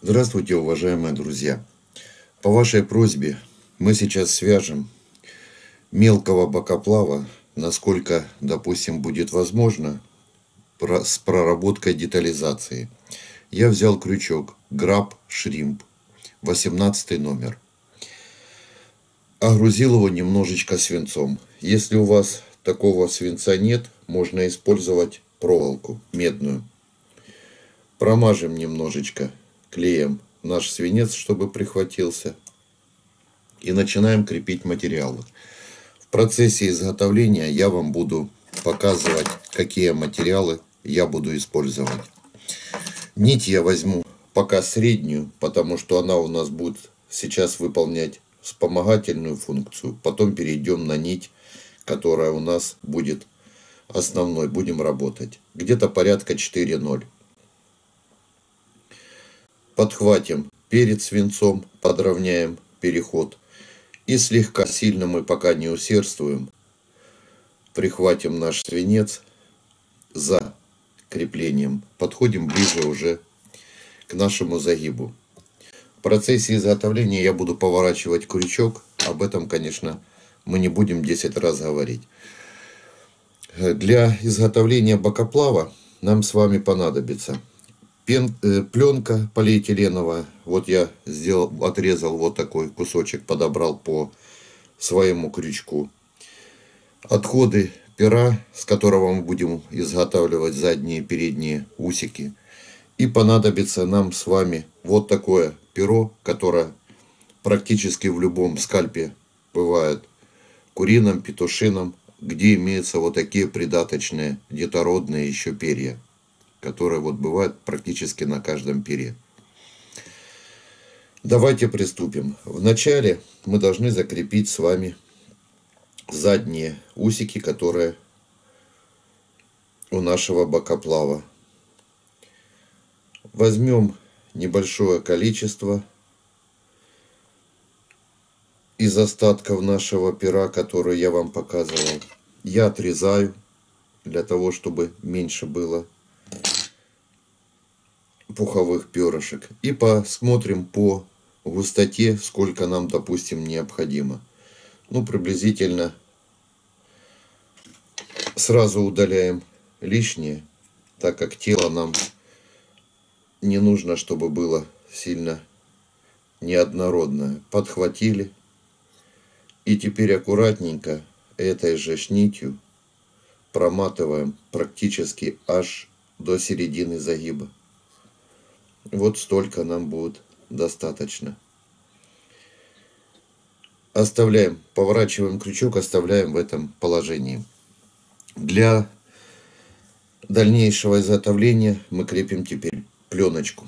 Здравствуйте, уважаемые друзья! По вашей просьбе мы сейчас свяжем мелкого бокоплава, насколько, допустим, будет возможно, с проработкой детализации. Я взял крючок Grab Shrimp, 18 номер. Огрузил его немножечко свинцом. Если у вас такого свинца нет, можно использовать проволоку медную. Промажем немножечко клеем наш свинец, чтобы прихватился. И начинаем крепить материалы. В процессе изготовления я вам буду показывать, какие материалы я буду использовать. Нить я возьму пока среднюю, потому что она у нас будет сейчас выполнять вспомогательную функцию. Потом перейдем на нить, которая у нас будет основной. Будем работать. Где-то порядка 4,0. Подхватим перед свинцом, подровняем переход. И слегка, сильно мы пока не усердствуем, прихватим наш свинец за креплением. Подходим ближе уже к нашему загибу. В процессе изготовления я буду поворачивать крючок. Об этом, конечно, мы не будем 10 раз говорить. Для изготовления бокоплава нам с вами понадобится пленка полиэтиленовая. Вот я отрезал вот такой кусочек, подобрал по своему крючку. Отходы пера, с которого мы будем изготавливать задние и передние усики. И понадобится нам с вами вот такое перо, которое практически в любом скальпе бывает, курином, петушином, где имеются вот такие придаточные детородные еще перья, которые вот бывают практически на каждом пере. Давайте приступим. Вначале мы должны закрепить с вами задние усики, которые у нашего бокоплава. Возьмем небольшое количество из остатков нашего пера, который я вам показывал. Я отрезаю для того, чтобы меньше было пуховых перышек. И посмотрим по густоте, сколько нам, допустим, необходимо. Ну, приблизительно сразу удаляем лишнее, так как тело нам не нужно, чтобы было сильно неоднородное. Подхватили. И теперь аккуратненько этой же нитью проматываем практически аж до середины загиба. Вот столько нам будет достаточно. Оставляем, поворачиваем крючок, оставляем в этом положении. Для дальнейшего изготовления мы крепим теперь пленочку.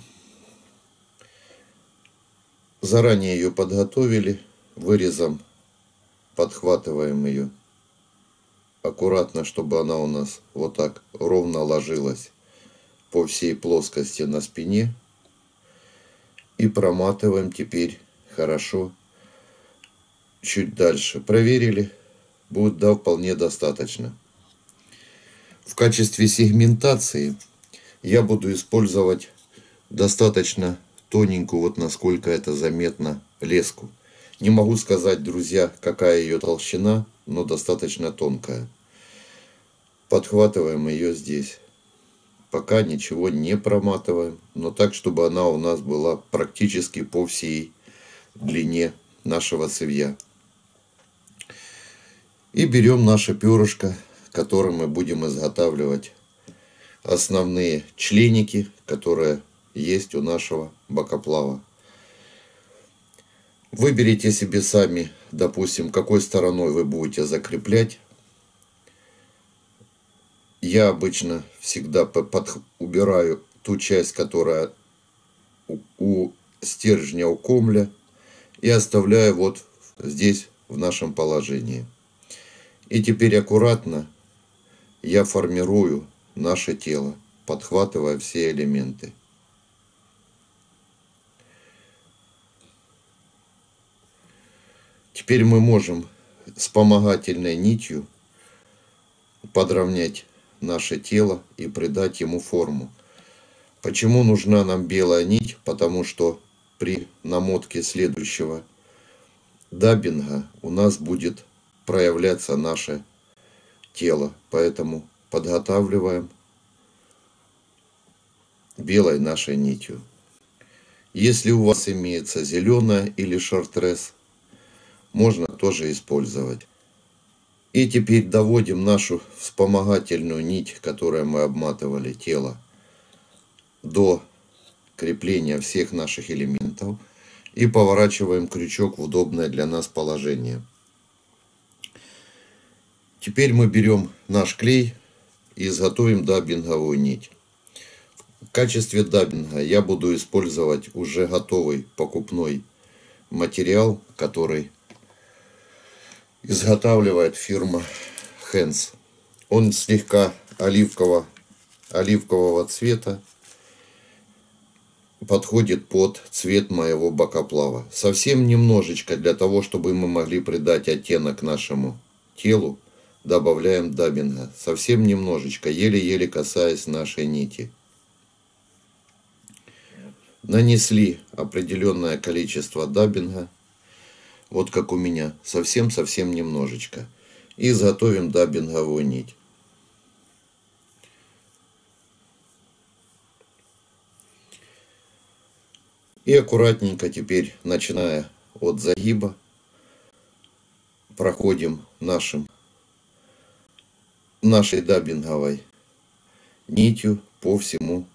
Заранее ее подготовили, вырезом подхватываем ее аккуратно, чтобы она у нас вот так ровно ложилась по всей плоскости на спине. И проматываем теперь хорошо. Чуть дальше проверили, будет, да, вполне достаточно. В качестве сегментации я буду использовать достаточно тоненькую, вот насколько это заметно, леску. Не могу сказать, друзья, какая ее толщина, но достаточно тонкая. Подхватываем ее здесь. Пока ничего не проматываем, но так, чтобы она у нас была практически по всей длине нашего цевья. И берем наше перышко, которым мы будем изготавливать основные членики, которые есть у нашего бокоплава. Выберите себе сами, допустим, какой стороной вы будете закреплять. Я обычно всегда убираю ту часть, которая у стержня, у комля, и оставляю вот здесь в нашем положении. И теперь аккуратно я формирую наше тело, подхватывая все элементы. Теперь мы можем вспомогательной нитью подровнять наше тело и придать ему форму. Почему нужна нам белая нить? Потому что при намотке следующего даббинга у нас будет проявляться наше тело. Поэтому подготавливаем белой нашей нитью. Если у вас имеется зеленая или шортрез, можно тоже использовать. И теперь доводим нашу вспомогательную нить, которой мы обматывали тело, до крепления всех наших элементов и поворачиваем крючок в удобное для нас положение. Теперь мы берем наш клей и изготовим даббинговую нить. В качестве даббинга я буду использовать уже готовый покупной материал, который изготавливает фирма Hands. Он слегка оливкового цвета, подходит под цвет моего бакоплава. Совсем немножечко, для того, чтобы мы могли придать оттенок нашему телу, добавляем даббинга. Совсем немножечко, еле-еле касаясь нашей нити. Нанесли определенное количество даббинга, вот как у меня, совсем-совсем немножечко. И изготовим даббинговую нить. И аккуратненько теперь, начиная от загиба, проходим нашей даббинговой нитью по всему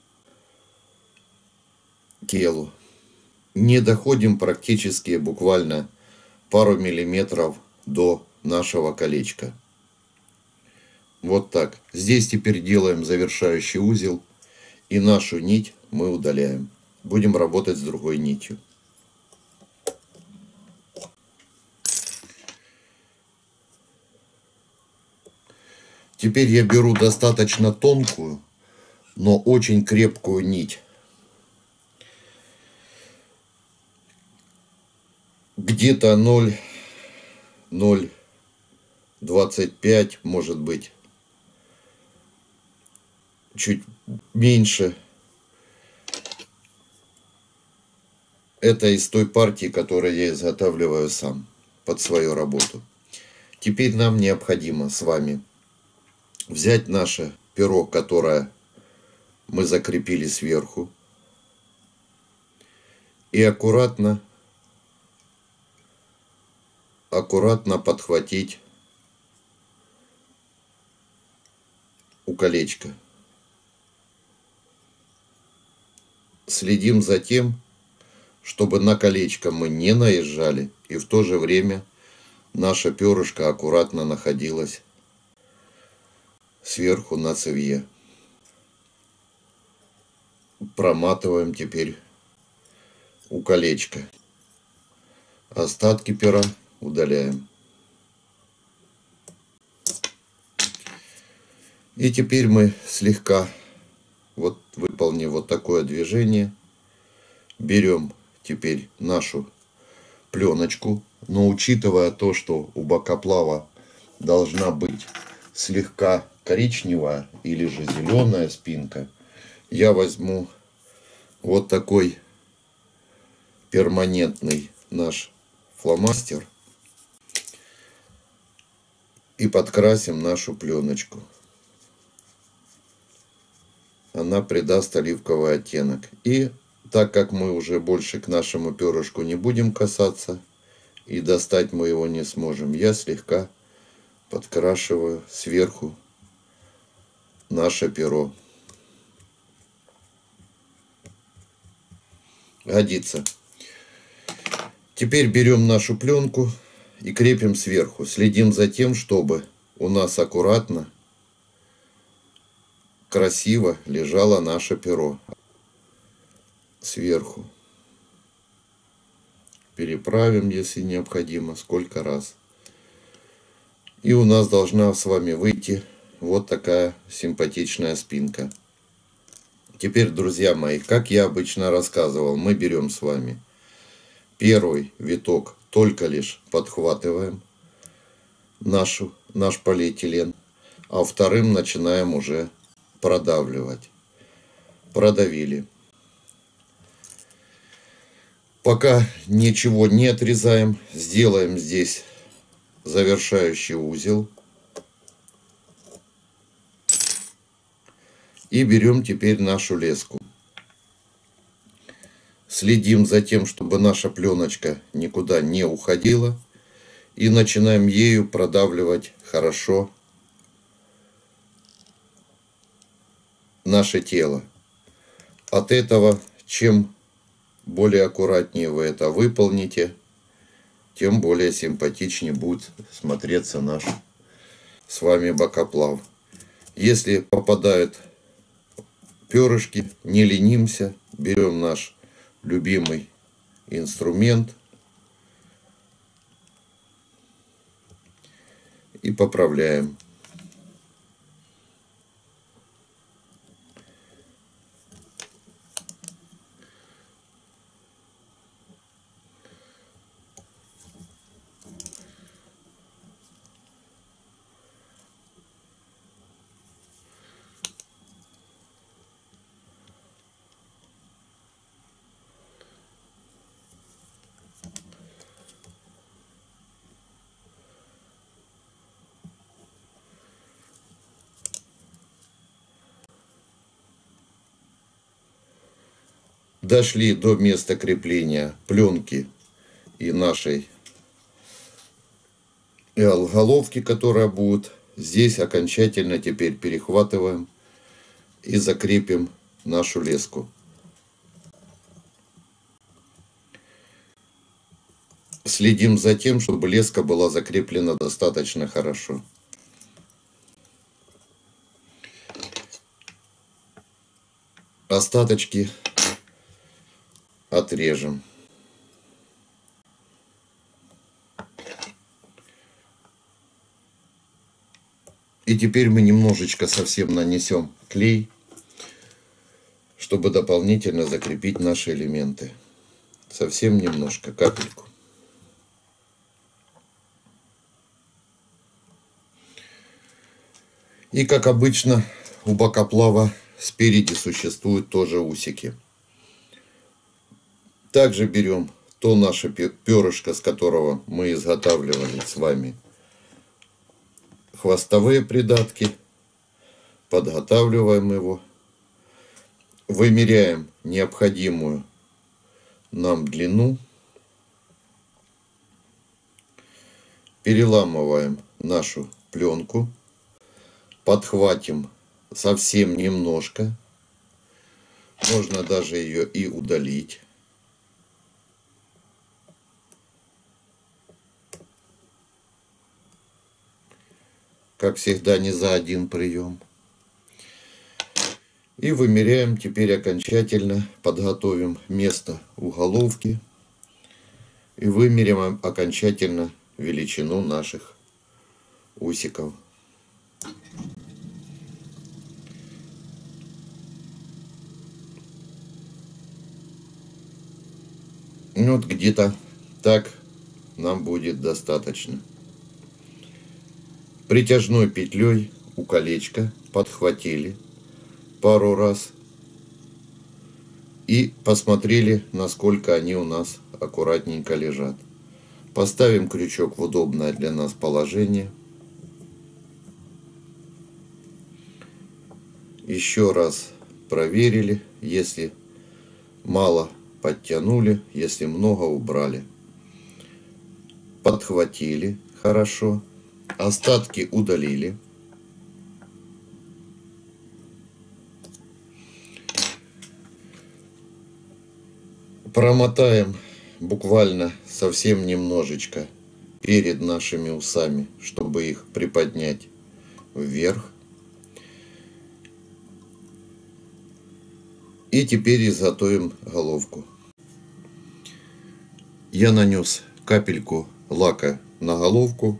телу. Не доходим практически буквально пару миллиметров до нашего колечка. Вот так. Здесь теперь делаем завершающий узел, и нашу нить мы удаляем. Будем работать с другой нитью. Теперь я беру достаточно тонкую, но очень крепкую нить. Где-то 0,025, может быть, чуть меньше. Это из той партии, которую я изготавливаю сам под свою работу. Теперь нам необходимо с вами взять наше перо, которое мы закрепили сверху, и аккуратно подхватить у колечка. Следим за тем, чтобы на колечко мы не наезжали, и в то же время наше перышко аккуратно находилось сверху на цевье. Проматываем теперь у колечка. Остатки пера удаляем. И теперь мы слегка, вот выполнив вот такое движение, берем теперь нашу пленочку, но учитывая то, что у бакоплава должна быть слегка коричневая или же зеленая спинка, я возьму вот такой перманентный наш фломастер и подкрасим нашу пленочку. Она придаст оливковый оттенок. И так как мы уже больше к нашему перышку не будем касаться, и достать мы его не сможем, я слегка подкрашиваю сверху наше перо. Годится. Теперь берем нашу пленку и крепим сверху. Следим за тем, чтобы у нас аккуратно, красиво лежало наше перо сверху. Переправим, если необходимо, сколько раз. И у нас должна с вами выйти вот такая симпатичная спинка. Теперь, друзья мои, как я обычно рассказывал, мы берем с вами первый виток, только лишь подхватываем наш полиэтилен, а вторым начинаем уже продавливать. продавили. Пока ничего не отрезаем, сделаем здесь завершающий узел. И берем теперь нашу леску. Следим за тем, чтобы наша пленочка никуда не уходила. И начинаем ею продавливать хорошо наше тело. От этого, чем более аккуратнее вы это выполните, тем более симпатичнее будет смотреться наш с вами бокоплав. Если попадают перышки, не ленимся, берем наш любимый инструмент и поправляем. Дошли до места крепления пленки и нашей головки, которая будет. Здесь окончательно теперь перехватываем и закрепим нашу леску. Следим за тем, чтобы леска была закреплена достаточно хорошо. Остаточки отрежем. И теперь мы немножечко совсем нанесем клей, чтобы дополнительно закрепить наши элементы. Совсем немножко, капельку. И как обычно у бокоплава спереди существуют тоже усики. Также берем то наше перышко, с которого мы изготавливали с вами хвостовые придатки. Подготавливаем его. Вымеряем необходимую нам длину. Переламываем нашу пленку. Подхватим совсем немножко. Можно даже ее и удалить. Как всегда, не за один прием. И вымеряем теперь окончательно, подготовим место у головки. И вымеряем окончательно величину наших усиков. Вот где-то так нам будет достаточно. Притяжной петлей у колечка подхватили пару раз и посмотрели, насколько они у нас аккуратненько лежат. Поставим крючок в удобное для нас положение. Еще раз проверили, если мало подтянули, если много убрали. Подхватили хорошо. Остатки удалили. Промотаем буквально совсем немножечко перед нашими усами, чтобы их приподнять вверх. И теперь изготовим головку. Я нанес капельку лака на головку.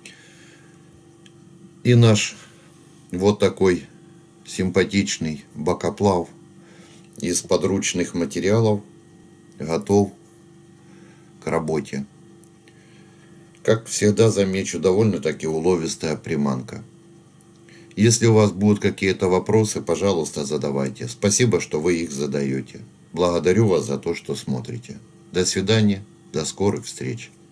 И наш вот такой симпатичный бокоплав из подручных материалов готов к работе. Как всегда, замечу, довольно-таки уловистая приманка. Если у вас будут какие-то вопросы, пожалуйста, задавайте. Спасибо, что вы их задаете. Благодарю вас за то, что смотрите. До свидания, до скорых встреч.